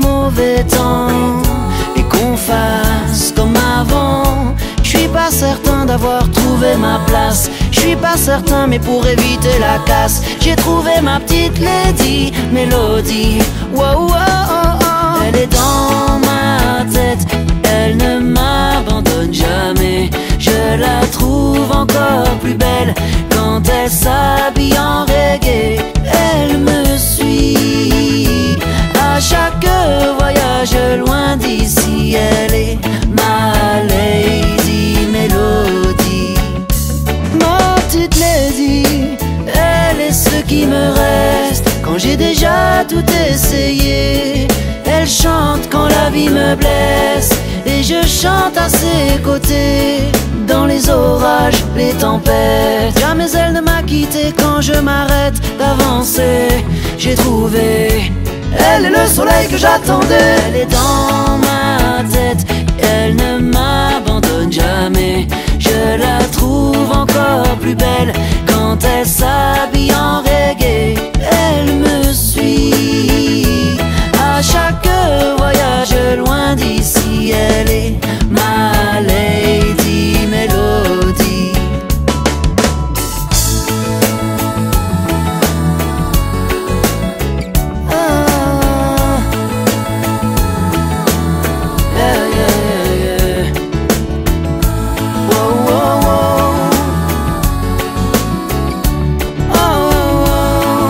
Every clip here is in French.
mauvais temps et qu'on fasse comme avant. Je suis pas certain d'avoir trouvé ma place, je suis pas certain, mais pour éviter la casse, j'ai trouvé ma petite lady Mélodie. Wow, wow, oh, oh. Elle est dans ma tête, elle ne m'abandonne jamais. Je la trouve encore plus belle quand elle s'habille en reggae. Elle me suit à chaque voyage loin d'ici. Elle est ma lady Mélodie. Ma petite lady, elle est ce qui me reste quand j'ai déjà tout essayé. Elle chante quand la vie me blesse et je chante à ses côtés. Dans les orages, les tempêtes, jamais elle ne m'a quitté quand je m'arrête d'avancer. J'ai trouvé, elle est le soleil que j'attendais. Elle est dans ma tête, elle ne m'abandonne jamais. Je la trouve encore plus belle quand elle s'habille en reggae. Elle me suit à chaque voyage loin d'ici. Elle est ma lady Mélodie. Ah, yeah, yeah, yeah, yeah. Wow, wow, wow. Oh, oh,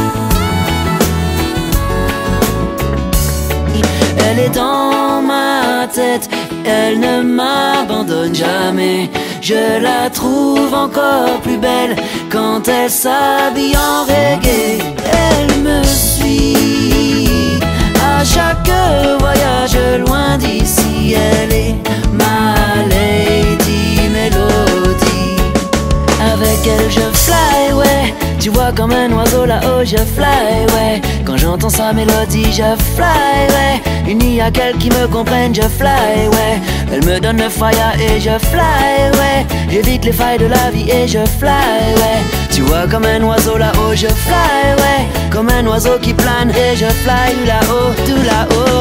oh. Elle est dans ma tête, elle ne m'abandonne jamais. Je la trouve encore plus belle quand elle s'habille en reggae. Elle me suit à chaque voyage loin d'ici. Elle est ma lady Mélodie. Avec elle je fly, ouais. Tu vois comme un oiseau là-haut je fly, ouais. Quand j'entends sa mélodie je fly, ouais. Il n'y a qu'elle qui me comprenne, je fly, ouais. Elle me donne le fire et je fly, ouais. J'évite les failles de la vie et je fly, ouais. Tu vois comme un oiseau là-haut je fly, ouais. Comme un oiseau qui plane et je fly là-haut, tout là-haut.